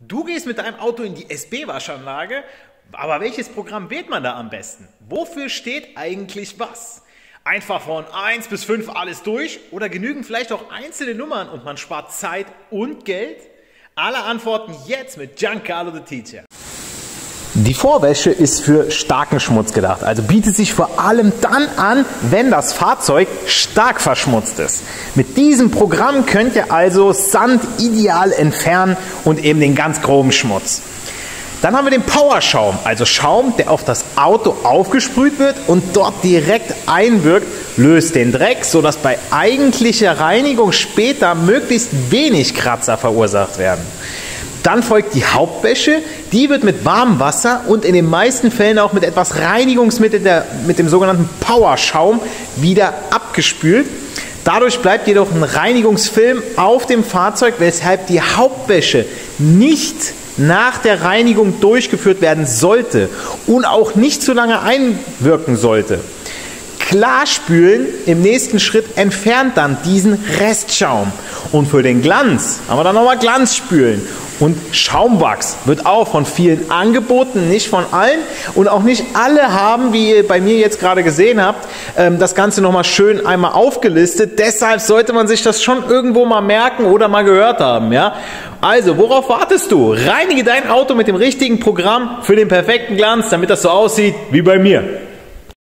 Du gehst mit deinem Auto in die SB-Waschanlage, aber welches Programm wählt man da am besten? Wofür steht eigentlich was? Einfach von 1 bis 5 alles durch oder genügen vielleicht auch einzelne Nummern und man spart Zeit und Geld? Alle Antworten jetzt mit Giancarlo the Teacher. Die Vorwäsche ist für starken Schmutz gedacht, also bietet sich vor allem dann an, wenn das Fahrzeug stark verschmutzt ist. Mit diesem Programm könnt ihr also Sand ideal entfernen und eben den ganz groben Schmutz. Dann haben wir den Powerschaum, also Schaum, der auf das Auto aufgesprüht wird und dort direkt einwirkt, löst den Dreck, sodass bei eigentlicher Reinigung später möglichst wenig Kratzer verursacht werden. Dann folgt die Hauptwäsche, die wird mit warmem Wasser und in den meisten Fällen auch mit etwas Reinigungsmittel, mit dem sogenannten Powerschaum, wieder abgespült. Dadurch bleibt jedoch ein Reinigungsfilm auf dem Fahrzeug, weshalb die Hauptwäsche nicht nach der Reinigung durchgeführt werden sollte und auch nicht zu lange einwirken sollte. Klarspülen im nächsten Schritt entfernt dann diesen Restschaum. Und für den Glanz haben wir dann nochmal Glanzspülen. Und Schaumwachs wird auch von vielen angeboten, nicht von allen. Und auch nicht alle haben, wie ihr bei mir jetzt gerade gesehen habt, das Ganze nochmal schön einmal aufgelistet. Deshalb sollte man sich das schon irgendwo mal merken oder mal gehört haben. Ja? Also, worauf wartest du? Reinige dein Auto mit dem richtigen Programm für den perfekten Glanz, damit das so aussieht wie bei mir.